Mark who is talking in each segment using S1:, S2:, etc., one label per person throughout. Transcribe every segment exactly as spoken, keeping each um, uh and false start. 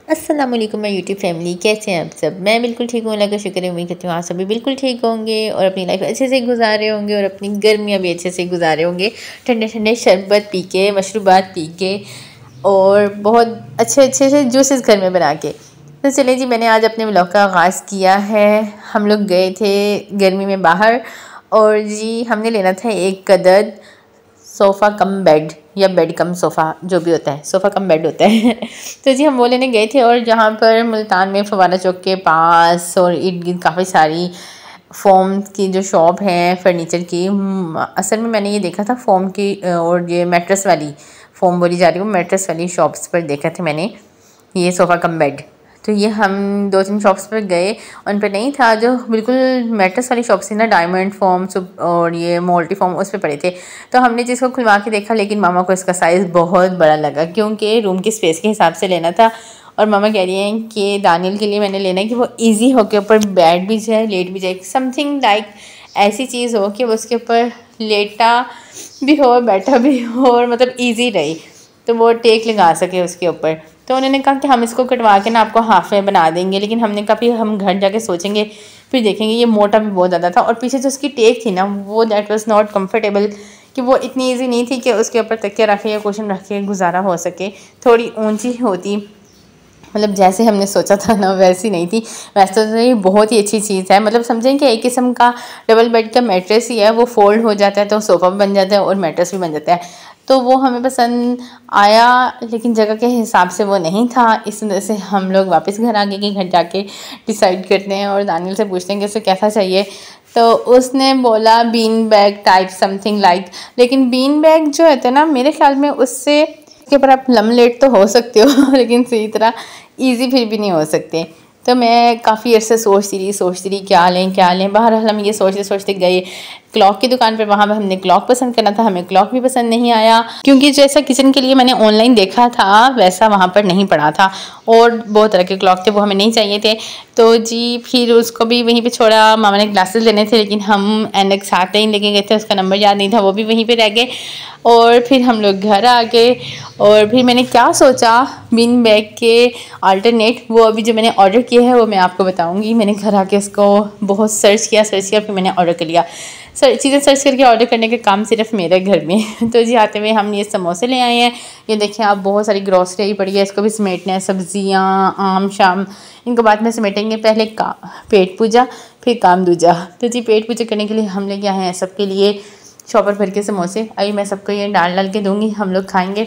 S1: अस्सलाम वालेकुम मैं यूट्यूब फैमिली, कैसे हैं आप सब। मैं बिल्कुल ठीक हूँ, अल्लाह का शुक्र है। उम्मीद करती हूँ आप सभी बिल्कुल ठीक होंगे और अपनी लाइफ अच्छे से गुजार रहे होंगे और अपनी गर्मियाँ भी अच्छे से गुजार रहे होंगे, ठंडे ठंडे शरबत पी के, मशरूबात पी के और बहुत अच्छे अच्छे से जूसेस घर में बना के। तो चलिए जी, मैंने आज अपने व्लॉग का आगाज़ किया है। हम लोग गए थे गर्मी में बाहर और जी हमने लेना था एक कदद सोफ़ा कम बेड या बेड कम सोफ़ा, जो भी होता है, सोफ़ा कम बेड होता है। तो जी हम वो लेने गए थे और जहाँ पर मुल्तान में फवारा चौक के पास और इर्द गिर्द काफ़ी सारी फ़ोम की जो शॉप है फर्नीचर की, असल में मैंने ये देखा था फ़ोम की और ये मैट्रेस वाली, फ़ोम बोली जा रही हूँ, मैट्रेस वाली शॉप्स पर देखा था मैंने ये सोफ़ा कम बेड। तो ये हम दो तीन शॉप्स पर गए, उन पर नहीं था। जो बिल्कुल मैट्रेस वाली शॉप्स थी ना, डायमंड फॉर्म और ये मोल्टी फॉर्म, उस पर पड़े थे। तो हमने जिसको खुलवा के देखा, लेकिन मामा को इसका साइज़ बहुत बड़ा लगा क्योंकि रूम की स्पेस के हिसाब से लेना था। और मामा कह रही हैं कि दानियल के लिए मैंने लेना है कि वो ईजी हो के ऊपर बैठ भी जाए, लेट भी जाए, समथिंग लाइक ऐसी चीज़ हो कि उसके ऊपर लेटा भी हो, बैठा भी हो और मतलब ईजी रहे, तो वो टेक लगा सके उसके ऊपर। तो उन्होंने कहा कि हम इसको कटवा के ना आपको हाफ में बना देंगे, लेकिन हमने कहा फिर हम घर जाके सोचेंगे, फिर देखेंगे। ये मोटा भी बहुत ज़्यादा था और पीछे जो उसकी टेक थी ना, वो दैट वाज नॉट कंफर्टेबल, कि वो इतनी इजी नहीं थी कि उसके ऊपर तकिया रखे या कुशन रख के गुजारा हो सके। थोड़ी ऊंची होती, मतलब जैसे हमने सोचा था ना वैसी नहीं थी। वैसे तो ये बहुत ही अच्छी चीज़ है, मतलब समझें कि एक किस्म का डबल बेड का मैट्रेस ही है, वो फोल्ड हो जाता है तो सोफ़ा भी बन जाता है और मैट्रेस भी बन जाता है। तो वो हमें पसंद आया, लेकिन जगह के हिसाब से वो नहीं था। इस वजह से हम लोग वापस घर आ गए कि घर जाके डिसाइड करते हैं और दानियल से पूछते हैं कि उसे कैसा चाहिए। तो उसने बोला bean bag type something like, लेकिन बीन बैग जो होता है ना, मेरे ख्याल में उससे के ऊपर आप लमलेट तो हो सकते हो लेकिन सही तरह ईजी फिर भी नहीं हो सकते। तो मैं काफ़ी अर्से सोचती रही सोचती रही क्या लें क्या लें। बहरहाल हम ये सोचते सोचते गए क्लॉक की दुकान पर। वहाँ पर हमने क्लॉक पसंद करना था, हमें क्लॉक भी पसंद नहीं आया क्योंकि जैसा किचन के लिए मैंने ऑनलाइन देखा था वैसा वहाँ पर नहीं पड़ा था और बहुत तरह के क्लॉक थे, वो हमें नहीं चाहिए थे। तो जी फिर उसको भी वहीं पे छोड़ा। मामा ने ग्लासेस लेने थे, लेकिन हम एनक साथ ही लेके गए थे, उसका नंबर याद नहीं था, वो भी वहीं पे रह गए। और फिर हम लोग घर आ गए और फिर मैंने क्या सोचा, बीन बैग के अल्टरनेट वो अभी जो मैंने ऑर्डर किया है वो मैं आपको बताऊंगी। मैंने घर आके उसको बहुत सर्च किया सर्च किया फिर मैंने ऑर्डर कर लिया। सर चीज़ें सर्च करके ऑर्डर करने का काम सिर्फ मेरे घर में। तो जी आते हुए हम ये समोसे ले आए हैं। ये देखिए आप, बहुत सारी ग्रॉसरी आई पड़ी है, इसको भी समेटना है, सब्जियाँ आम शाम इनको बाद में समेटेंगे। पहले का पेट पूजा फिर काम दूजा। तो जी पेट पूजा करने के लिए हम लेके आए हैं सबके लिए शॉपर भर के समोसे। अभी मैं सबको ये डाल डाल के दूँगी, हम लोग खाएँगे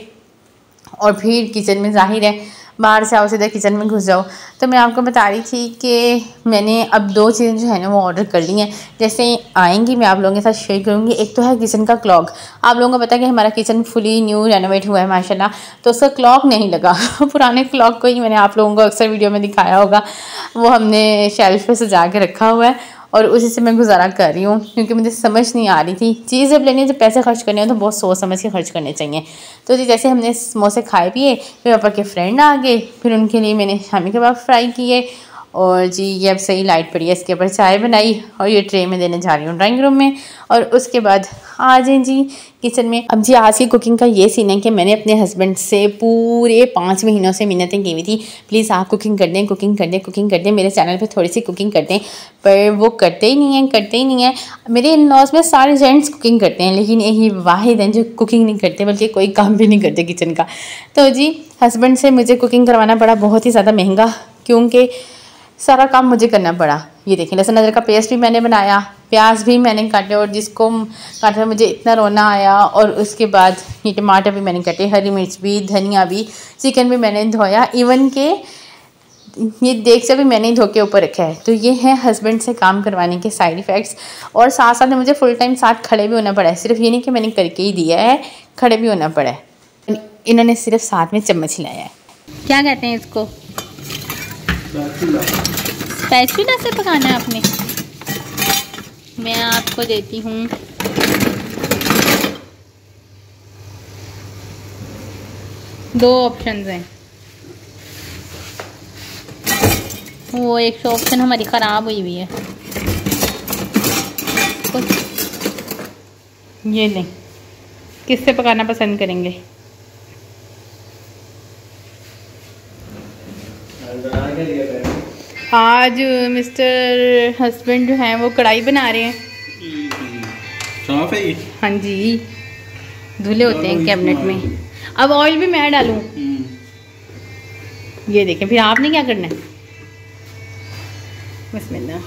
S1: और फिर किचन में ज़ाहिर है बाहर से आओ सीधा किचन में घुस जाओ। तो मैं आपको बता रही थी कि मैंने अब दो चीज़ें जो है ना वो ऑर्डर कर ली हैं। जैसे आएंगी मैं आप लोगों के साथ शेयर करूँगी। एक तो है किचन का क्लॉक। आप लोगों को पता है कि हमारा किचन फुली न्यू रेनोवेट हुआ है माशाल्लाह, तो उसका क्लॉक नहीं लगा। पुराने क्लॉक को ही मैंने आप लोगों को अक्सर वीडियो में दिखाया होगा, वो हमने शेल्फ पर सजा के रखा हुआ है और उसी से मैं गुजारा कर रही हूँ क्योंकि मुझे समझ नहीं आ रही थी। चीज़ जब लेनी है, जब पैसे खर्च करने हो तो बहुत सोच समझ के खर्च करने चाहिए। तो जी जैसे हमने समोसे खाए पिए, फिर पापा के फ्रेंड आ गए, फिर उनके लिए मैंने शामी कबाब फ्राई किए और जी ये अब सही लाइट पड़ी है, इसके ऊपर चाय बनाई और ये ट्रे में देने जा रही हूँ ड्राइंग रूम में। और उसके बाद आ जाए जी किचन में। अब जी आज की कुकिंग का ये सीन है कि मैंने अपने हस्बैंड से पूरे पाँच महीनों से मिन्नतें की हुई थी, प्लीज़ आप कुकिंग कर दें कुकिंग कर दें कुकिंग कर दें, मेरे चैनल पे थोड़ी सी कुकिंग कर दें। पर वो करते ही नहीं हैं करते ही नहीं हैं। मेरे इन लॉज में सारे जेंट्स कुकिंग करते हैं, लेकिन यही वाहिद हैं जो कुकिंग नहीं करते, बल्कि कोई काम भी नहीं करते किचन का। तो जी हस्बैंड से मुझे कुकिंग करवाना पड़ा बहुत ही ज़्यादा महंगा, क्योंकि सारा काम मुझे करना पड़ा। ये देखें लहसुन अदरक का पेस्ट भी मैंने बनाया, प्याज भी मैंने काटे और जिसको काटने में मुझे इतना रोना आया। और उसके बाद ये टमाटर भी मैंने काटे, हरी मिर्च भी, धनिया भी, चिकन भी मैंने धोया, इवन के ये देख भी मैंने ही धो के ऊपर रखा है। तो ये है हस्बैंड से काम करवाने के साइड इफ़ेक्ट्स। और साथ साथ में मुझे फुल टाइम साथ खड़े भी होना पड़ा है, सिर्फ ये नहीं कि मैंने करके ही दिया है, खड़े भी होना पड़ा है। इन्होंने सिर्फ साथ में चम्मच हिलाया है। क्या कहते हैं इसको? स्पैचुला से पकाना है आपने। मैं आपको देती हूँ दो ऑप्शंस हैं। वो एक तो ऑप्शन हमारी ख़राब हुई हुई है, ये नहीं। किससे पकाना पसंद करेंगे?
S2: आज मिस्टर हस्बैंड जो हैं वो कढ़ाई बना रहे हैं।
S3: साफ है ये?
S2: हाँ जी, धुले होते हैं कैबिनेट में। अब ऑयल भी मैं डालूं? ये देखें, फिर आपने क्या करना है? बिस्मिल्लाह,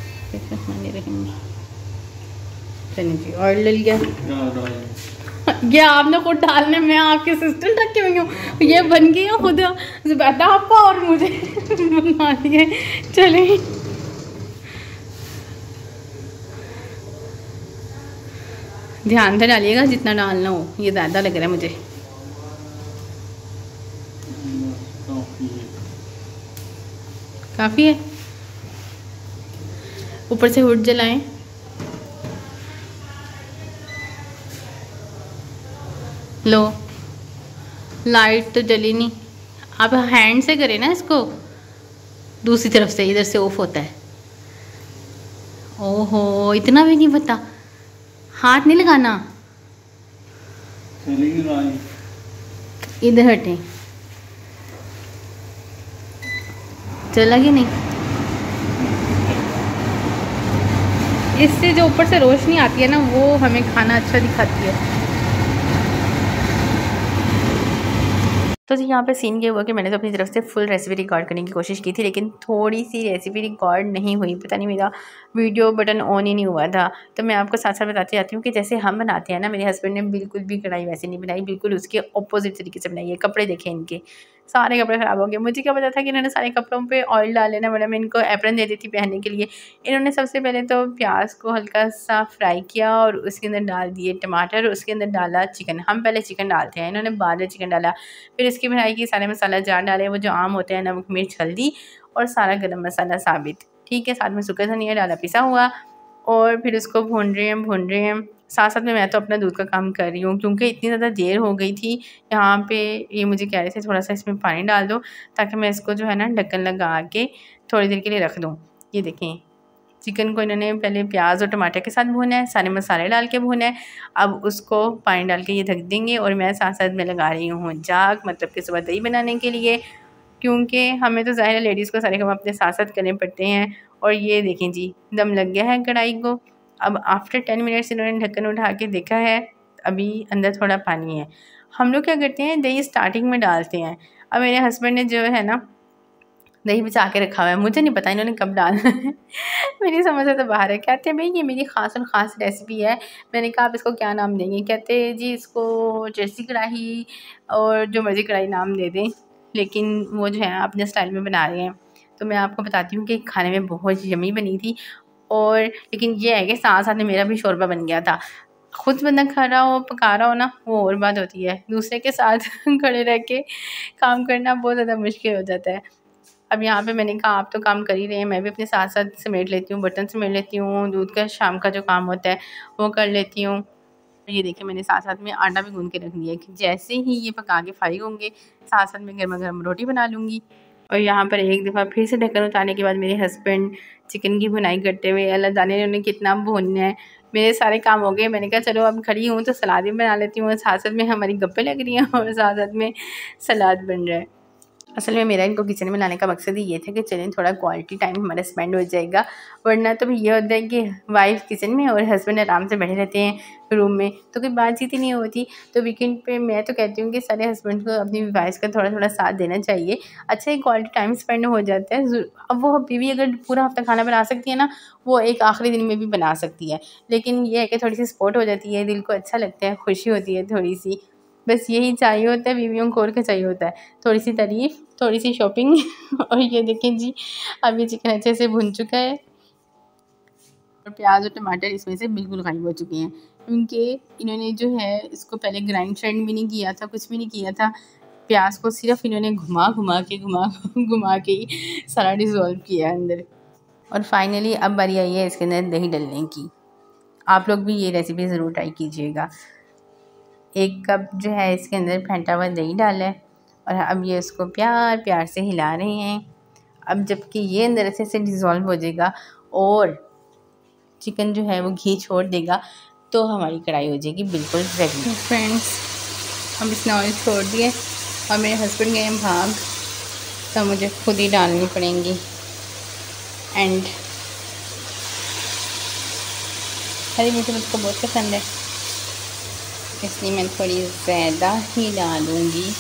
S2: चलिए जी, ऑयल डल गया। ये आपने खुद डालने, मैं आपके असिस्टेंट रखे हुई हूँ। ये बन गई खुद जुबैदा आपा और मुझे बना दिए। चले ध्यान से डालिएगा, जितना डालना हो। ये ज़्यादा लग रहा है मुझे। काफ़ी है। ऊपर से हुड जलाएं। लो, लाइट तो जली नहीं। आप हैंड से करें ना इसको, दूसरी तरफ से, इधर से ऑफ होता है। ओहो, इतना भी नहीं पता। हाथ नहीं लगाना, इधर हटें। चला कि नहीं? इससे जो ऊपर से रोशनी आती है ना, वो हमें खाना अच्छा दिखाती है।
S1: तो जी यहाँ पे सीन ये हुआ कि मैंने तो अपनी तरफ से फुल रेसिपी रिकॉर्ड करने की कोशिश की थी, लेकिन थोड़ी सी रेसिपी रिकॉर्ड नहीं हुई। पता नहीं मेरा वीडियो बटन ऑन ही नहीं हुआ था। तो मैं आपको साथ साथ बताती जाती हूँ कि जैसे हम बनाते हैं ना, मेरे हस्बैंड ने बिल्कुल भी कढ़ाई वैसे नहीं बनाई, बिल्कुल उसके अपोजिट तरीके से बनाई है। कपड़े देखें इनके, सारे कपड़े ख़राब हो गए। मुझे क्या पता था कि इन्होंने सारे कपड़ों पे ऑयल डाल लेना, वरना मैं इनको एप्रन दे देती पहनने के लिए। इन्होंने सबसे पहले तो प्याज को हल्का सा फ्राई किया और उसके अंदर डाल दिए टमाटर, उसके अंदर डाला चिकन। हम पहले चिकन डालते हैं, इन्होंने बाद में चिकन डाला। फिर इसकी बनाई की सारे मसाला जार डाले, वो जो आम होते हैं, नमक मिर्च हल्दी और सारा गरम मसाला साबित, ठीक है। साथ में सूखा धनिया डाला पिसा हुआ, और फिर उसको भून रहे हैं भून रहे हैं साथ साथ में मैं तो अपना दूध का काम कर रही हूँ, क्योंकि इतनी ज़्यादा देर हो गई थी यहाँ पे। ये मुझे कह रहे थे थोड़ा सा इसमें पानी डाल दो, ताकि मैं इसको जो है ना ढक्कन लगा के थोड़ी देर के लिए रख दूँ। ये देखें, चिकन को इन्होंने पहले प्याज और टमाटर के साथ भूना है, सारे मसाले डाल के भूना है। अब उसको पानी डाल के ये ढक देंगे, और मैं साथ साथ में लगा रही हूँ जाग, मतलब कि सुबह दही बनाने के लिए, क्योंकि हमें तो ज़ाहिर है लेडीज़ को सारे काम अपने साथ साथ करने पड़ते हैं। और ये देखें जी, दम लग गया है कढ़ाई को। अब आफ्टर टेन मिनट्स इन्होंने ढक्कन उठा के देखा है, अभी अंदर थोड़ा पानी है। हम लोग क्या करते हैं, दही स्टार्टिंग में डालते हैं। अब मेरे हस्बैंड ने जो है ना दही बचा के रखा हुआ है, मुझे नहीं पता इन्होंने कब डालना है। मेरी समझ से तो बाहर है। कहते हैं भाई ये मेरी ख़ास और ख़ास रेसिपी है। मैंने कहा आप इसको क्या नाम देंगे? कहते जी इसको जैसी कढ़ाई और जो मर्ज़ी कढ़ाई नाम दे दें, लेकिन वो जो है अपने स्टाइल में बना रहे हैं। तो मैं आपको बताती हूँ कि खाने में बहुत यम्मी बनी थी। और लेकिन ये है कि साथ साथ में मेरा भी शोरबा बन गया था। खुद बंदा खा रहा हो, पका रहा हो ना, वो और बात होती है। दूसरे के साथ खड़े रह के काम करना बहुत ज़्यादा मुश्किल हो जाता है। अब यहाँ पे मैंने कहा आप तो काम कर ही रहे हैं, मैं भी अपने साथ साथ समेट लेती हूँ, बर्तन समेट लेती हूँ, दूध का शाम का जो काम होता है वो कर लेती हूँ। ये देखिए मैंने साथ साथ में आटा भी गूँध के रख दिया है कि जैसे ही ये पका के फारिग होंगे, साथ साथ में गर्मा गर्म रोटी बना लूँगी। और यहाँ पर एक दफ़ा फिर से ढक्कन उतारने के बाद मेरे हस्बैंड चिकन की भुनाई करते हुए, अल्लाह जाने उन्हें कितना भूनना है। मेरे सारे काम हो गए, मैंने कहा चलो अब खड़ी हूँ तो सलाद भी बना लेती हूँ। साथ साथ में हमारी गप्पें लग रही हैं और साथ साथ में सलाद बन रहा है। असल में मेरा इनको किचन में लाने का मकसद ही ये था कि चलें थोड़ा क्वालिटी टाइम हमारा स्पेंड हो जाएगा, वरना तो ये होता है कि वाइफ किचन में और हस्बैंड आराम से बैठे रहते हैं रूम में, तो कोई बातचीत ही नहीं होती। तो वीकेंड पे मैं तो कहती हूँ कि सारे हस्बैंड को अपनी वाइफ का थोड़ा थोड़ा साथ देना चाहिए, अच्छा एक क्वालिटी टाइम स्पेंड हो जाता है। अब वो बीवी अगर पूरा हफ्ता खाना बना सकती है ना, वो एक आखिरी दिन में भी बना सकती है, लेकिन ये है कि थोड़ी सी सपोर्ट हो जाती है, दिल को अच्छा लगता है, खुशी होती है थोड़ी सी। बस यही चाहिए होता है बीवियों को, और क्या चाहिए होता है, थोड़ी सी तारीफ़, थोड़ी सी शॉपिंग। और ये देखें जी, अब ये चिकन अच्छे से भुन चुका है और प्याज और टमाटर इसमें से बिल्कुल गायब हो चुके हैं, क्योंकि इन्होंने जो है इसको पहले ग्राइंड श्राइंड भी नहीं किया था, कुछ भी नहीं किया था। प्याज को सिर्फ इन्होंने घुमा घुमा के घुमा घुमा के ही सारा डिज़ोल्व किया अंदर। और फाइनली अब बारी आई है इसके अंदर दही डलने की। आप लोग भी ये रेसिपी ज़रूर ट्राई कीजिएगा। एक कप जो है इसके अंदर फेंटा हुआ दही डाला है, और अब ये उसको प्यार प्यार से हिला रहे हैं। अब जबकि ये अंदर से से डिज़ोल्व हो जाएगा और चिकन जो है वो घी छोड़ देगा, तो हमारी कढ़ाई हो जाएगी बिल्कुल रेडी। फ्रेंड्स, हम इसने ऑयल छोड़ दिए और मेरे हस्बैंड गए हैं भाग,
S2: तो मुझे खुद ही डालनी पड़ेंगी। एंड हरी मिर्च मुझको बहुत पसंद है, इसलिए मैं थोड़ी ज़्यादा ही डालूँगी।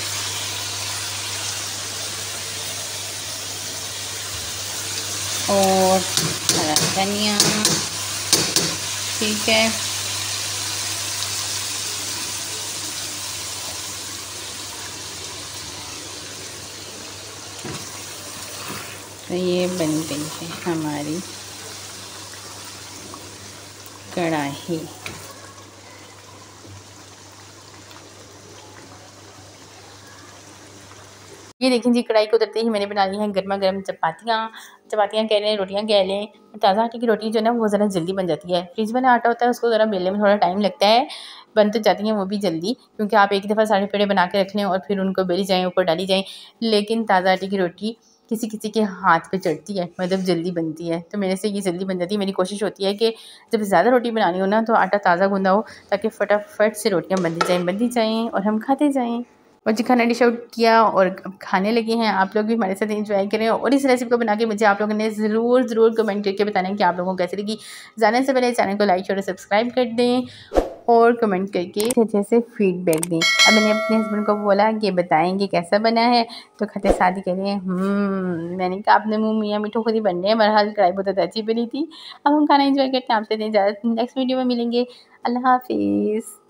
S2: और हरा धनिया, ठीक है। तो ये बन गई है हमारी कढ़ाई।
S1: ये देखें जी, कढ़ाई को उतरते ही मैंने बना ली हैं गर्मा गर्म चपातियाँ। चपातियाँ कह लें, रोटियाँ कह लें। ताज़ा आटे की रोटी जो है ना वो ज़रा जल्दी बन जाती है। फ्रिज वाला आटा होता है उसको ज़रा बेलने में थोड़ा टाइम लगता है, बन तो जाती हैं वो भी जल्दी, क्योंकि आप एक दफ़ा सारे पेड़े बना के रख लें और फिर उनको बेली जाएँ, ऊपर डाली जाएँ। लेकिन ताज़ा आटे की रोटी किसी किसी के हाथ पे चढ़ती है, मतलब जल्दी बनती है। तो मेरे से ये जल्दी बन जाती है। मेरी कोशिश होती है कि जब ज़्यादा रोटी बनानी हो ना तो आटा ताज़ा गूँधा हो, ताकि फटाफट से रोटियाँ बनती जाएँ बनती जाएँ और हम खाते जाएँ। और जी, खाना डिश आउट किया और अब खाने लगे हैं। आप लोग भी हमारे साथ एंजॉय करें और इस रेसिपी को बना के मुझे आप लोगों ने ज़रूर ज़रूर कमेंट करके बताना है कि आप लोगों को कैसी लगी। जाने से पहले चैनल को लाइक और सब्सक्राइब कर दें और कमेंट करके अच्छे से फीडबैक दें। अब मैंने अपने हस्बैंड को बोला कि बताएंगे कैसा बना है, तो खाते साथ ही कह रहे हैं हम्म मैंने कहा आपने मुँह मियाँ मिठू खुद ही बन रहे हैं। बहरहाल कढ़ाई बहुत अच्छी बनी थी। अब हम खाना एंजॉय करते हैं। आपसे इजाज़त, नेक्स्ट वीडियो में मिलेंगे। अल्लाह हाफिज़।